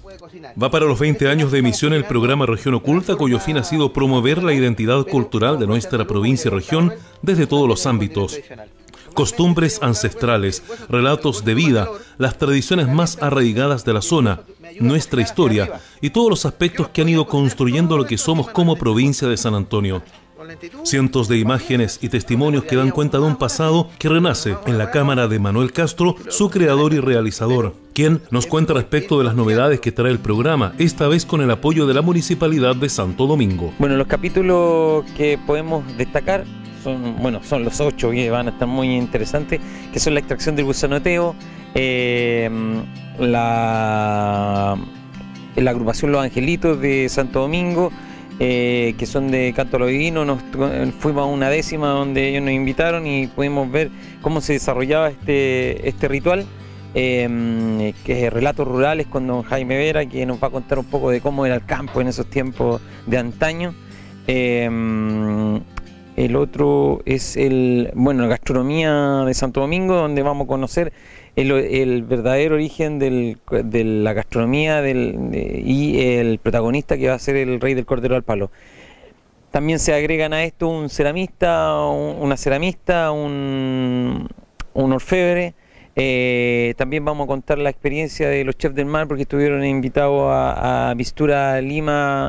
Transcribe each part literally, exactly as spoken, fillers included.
Va para los veinte años de emisión el programa Región Oculta, cuyo fin ha sido promover la identidad cultural de nuestra provincia y región desde todos los ámbitos. Costumbres ancestrales, relatos de vida, las tradiciones más arraigadas de la zona, nuestra historia y todos los aspectos que han ido construyendo lo que somos como provincia de San Antonio. Cientos de imágenes y testimonios que dan cuenta de un pasado que renace en la cámara de Manuel Castro, su creador y realizador, quien nos cuenta respecto de las novedades que trae el programa, esta vez con el apoyo de la Municipalidad de Santo Domingo. Bueno, los capítulos que podemos destacar son, bueno, son los ocho que van a estar muy interesantes, que son la extracción del gusanoteo, eh, la, la agrupación Los Angelitos de Santo Domingo, Eh, que son de Canto a lo Divino. Nos fuimos a una décima donde ellos nos invitaron y pudimos ver cómo se desarrollaba este, este ritual, eh, que es Relatos Rurales con don Jaime Vera, que nos va a contar un poco de cómo era el campo en esos tiempos de antaño. Eh, el otro es el, bueno, la gastronomía de Santo Domingo, donde vamos a conocer El, el verdadero origen del, de la gastronomía del, de, y el protagonista que va a ser el rey del Cordero al Palo. También se agregan a esto un ceramista, un, una ceramista, un, un orfebre. Eh, también vamos a contar la experiencia de los chefs del mar, porque estuvieron invitados a, a Mistura Lima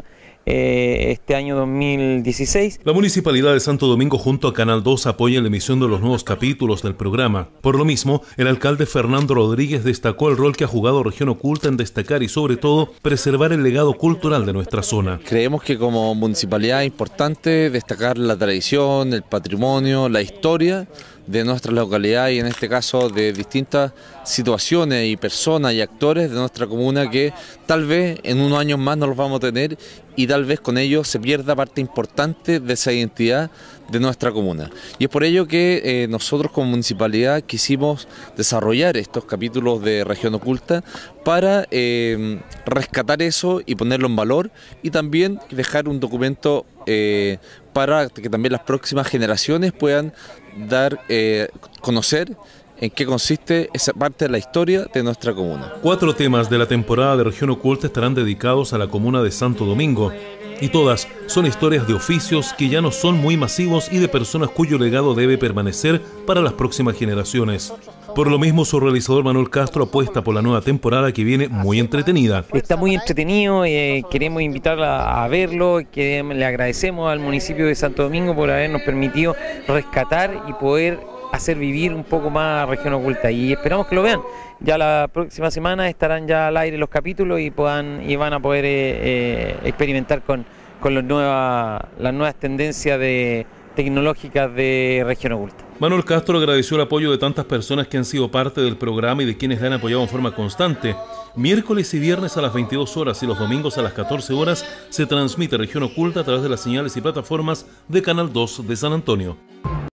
Eh, este año dos mil dieciséis. La Municipalidad de Santo Domingo junto a Canal dos apoya la emisión de los nuevos capítulos del programa. Por lo mismo, el alcalde Fernando Rodríguez destacó el rol que ha jugado Región Oculta en destacar y sobre todo preservar el legado cultural de nuestra zona. Creemos que como municipalidad es importante destacar la tradición, el patrimonio, la historia de nuestra localidad y en este caso de distintas situaciones y personas y actores de nuestra comuna que tal vez en unos años más no los vamos a tener y tal vez con ello se pierda parte importante de esa identidad de nuestra comuna. Y es por ello que eh, nosotros como municipalidad quisimos desarrollar estos capítulos de Región Oculta para eh, rescatar eso y ponerlo en valor y también dejar un documento eh, para que también las próximas generaciones puedan dar, eh, conocer en qué consiste esa parte de la historia de nuestra comuna. Cuatro temas de la temporada de Región Oculta estarán dedicados a la comuna de Santo Domingo y todas son historias de oficios que ya no son muy masivos y de personas cuyo legado debe permanecer para las próximas generaciones. Por lo mismo, su realizador Manuel Castro apuesta por la nueva temporada que viene muy entretenida. Está muy entretenido, eh, queremos invitarla a verlo, que le agradecemos al municipio de Santo Domingo por habernos permitido rescatar y poder hacer vivir un poco más Región Oculta y esperamos que lo vean. Ya la próxima semana estarán ya al aire los capítulos y puedan y van a poder eh, eh, experimentar con, con los nuevas, las nuevas tendencias de, tecnológicas de Región Oculta. Manuel Castro agradeció el apoyo de tantas personas que han sido parte del programa y de quienes le han apoyado en forma constante. Miércoles y viernes a las veintidós horas y los domingos a las catorce horas se transmite Región Oculta a través de las señales y plataformas de Canal dos de San Antonio.